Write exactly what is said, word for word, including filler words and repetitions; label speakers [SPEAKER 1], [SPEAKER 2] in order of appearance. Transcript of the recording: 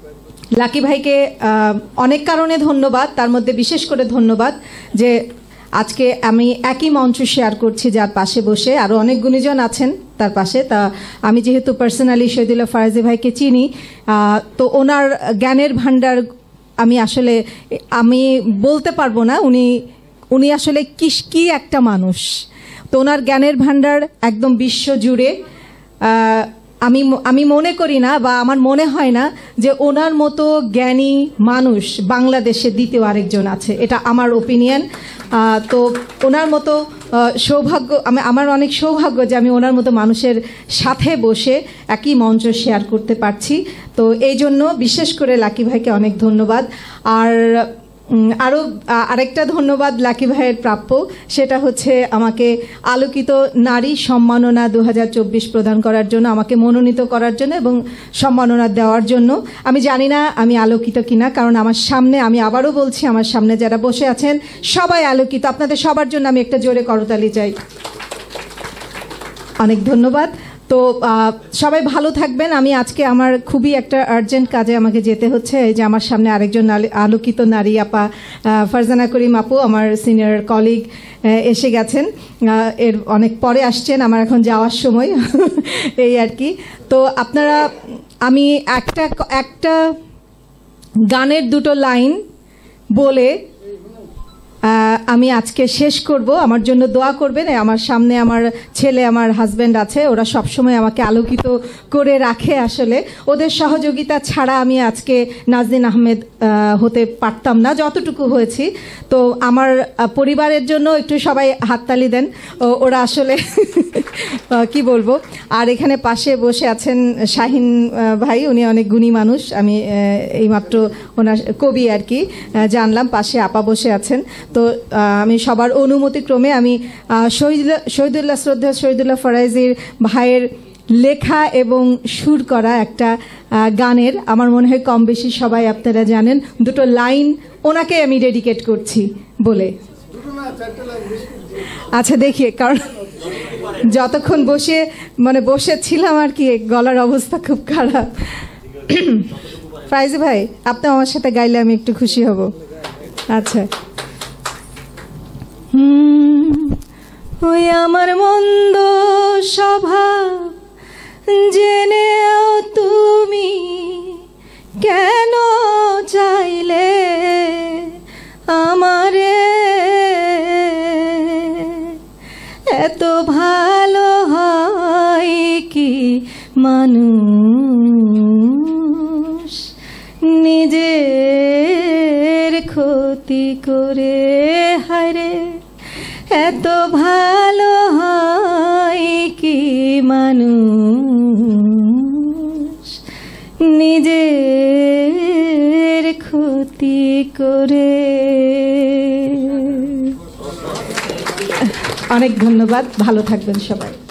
[SPEAKER 1] Lucky ভাইকে অনেক কারণে ধন্যবাদ, তার মধ্যে বিশেষ করে ধন্যবাদ যে আজকে আমি একই মঞ্চ শেয়ার করছি যার পাশে বসে, আরও অনেক গুণীজন আছেন তার পাশে। তা আমি যেহেতু পার্সোনালি শহীদুল্লাহ ফারাজি ভাইকে চিনি, তো ওনার জ্ঞানের ভাণ্ডার আমি আসলে আমি বলতে পারবো না উনি উনি আসলে কি কি একটা মানুষ। তো ওনার জ্ঞানের ভাণ্ডার একদম বিশ্ব জুড়ে। আমি আমি মনে করি না বা আমার মনে হয় না যে ওনার মতো জ্ঞানী মানুষ বাংলাদেশে দ্বিতীয় আরেকজন আছে, এটা আমার ওপিনিয়ন। তো ওনার মতো সৌভাগ্য, আমি আমার অনেক সৌভাগ্য যে আমি ওনার মতো মানুষের সাথে বসে একই মঞ্চ শেয়ার করতে পারছি। তো এই জন্য বিশেষ করে লাকি ভাইকে অনেক ধন্যবাদ। আর আরও আরেকটা ধন্যবাদ লাকি ভাইয়ের প্রাপ্য, সেটা হচ্ছে আমাকে আলোকিত নারী সম্মাননা দু হাজার চব্বিশ প্রদান করার জন্য, আমাকে মনোনীত করার জন্য এবং সম্মাননা দেওয়ার জন্য। আমি জানি না আমি আলোকিত কিনা, কারণ আমার সামনে, আমি আবারও বলছি, আমার সামনে যারা বসে আছেন সবাই আলোকিত। আপনাদের সবার জন্য আমি একটা জোরে করতালি চাই। অনেক ধন্যবাদ। তো সবাই ভালো থাকবেন। আমি আজকে আমার খুবই একটা আর্জেন্ট কাজে আমাকে যেতে হচ্ছে। এই যে আমার সামনে আরেকজন আলোকিত নারী আপা ফারজানা করিম আপু, আমার সিনিয়র কলিগ, এসে গেছেন, এর অনেক পরে আসছেন, আমার এখন যাওয়ার সময় এই আর কি। তো আপনারা, আমি একটা একটা গানের দুটো লাইন বলে আমি আজকে শেষ করব। আমার জন্য দোয়া করবেন। আমার সামনে আমার ছেলে, আমার হাজব্যান্ড আছে, ওরা সবসময় আমাকে আলোকিত করে রাখে। আসলে ওদের সহযোগিতা ছাড়া আমি আজকে নাজনীন আহমেদ হতে পারতাম না, যতটুকু হয়েছি। তো আমার পরিবারের জন্য একটু সবাই হাততালি দেন, ওরা আসলে কি বলবো। আর এখানে পাশে বসে আছেন শাহিন ভাই, উনি অনেক গুণী মানুষ, আমি এইমাত্র ওনার কবি আর কি জানলাম। পাশে আপা বসে আছেন। তো আমি সবার অনুমতিক্রমে আমি শহীদুল্লাহ শ্রদ্ধা শহীদুল্লাহ ফারাজির ভাইয়ের লেখা এবং সুর করা একটা গানের, আমার মনে হয় কম বেশি সবাই আপনারা জানেন, দুটো লাইন ওনাকে আমি ডেডিকেট করছি বলে। আচ্ছা দেখি, কারণ যতক্ষণ বসে মানে বসেছিলাম আর কি, গলার অবস্থা খুব খারাপ। ফারাজি ভাই, আপনি আমার সাথে গাইলে আমি একটু খুশি হব। আচ্ছা। ওই আমার মন্দ স্বভাব জেনেও তুমি কেন চাইলে আমারে, এত ভালো হয় কি মানুষ নিজের ক্ষতি করে, হারে এত ভালো হয় কি মানুষ নিজের ক্ষতি করে। অনেক ধন্যবাদ, ভালো থাকবেন সবাই।